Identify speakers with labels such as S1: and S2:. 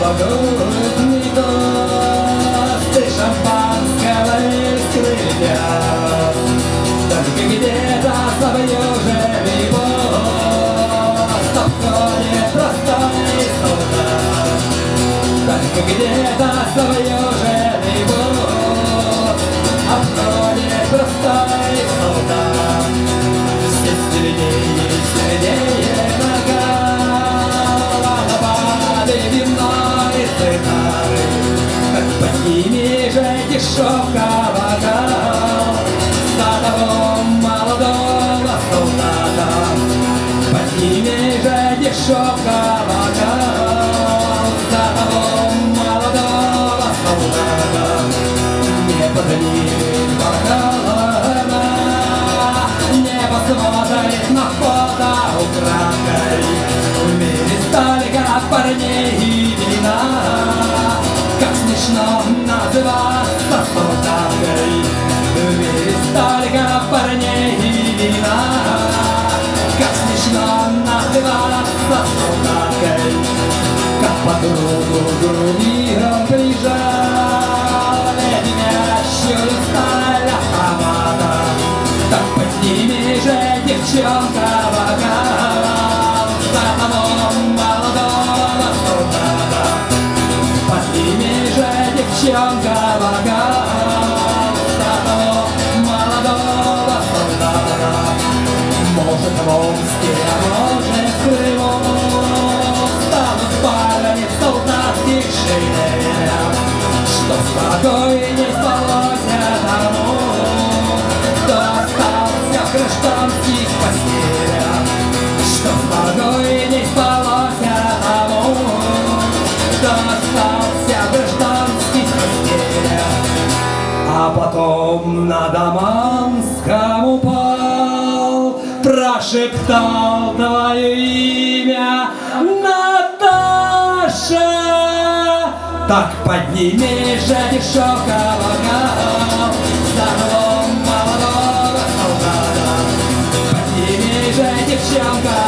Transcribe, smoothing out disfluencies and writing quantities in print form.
S1: новогодний тост и шампанского искрылья. Только где-то совьюженный пост обходит простой солдат. Только где-то совьюженный пост обходит простой солдат. Все сильнее накал, напады виной цитары, как под ними же дешевка вокал за того молодого солдата. Под ними же дешевка вокал за того молодого солдата. Не под ним бокалами не посмотрит на фото украдкой. В мире столько парней и вина, как смешно называться солдаткой. В мире столько парней и вина, как смешно называться солдаткой. Как подругу грудью прижал леденящую сталь автомата, так подними же, девчонка, бокал за того молодого солдата. Подними же, девчонка, бокал за того молодого солдата. Может, в Омске, а может, в Крыму станут парни в солдатских шинелях, что спокойней спалось тому, кто остался в гражданских постелях. Что спокойней спалось тому, кто остался в гражданских постелях. А потом на Даманском упал, прошептал твое имя, Наташа. Так подними же, дешевка, бокал за того молодого солдата. Подними же, девчонка,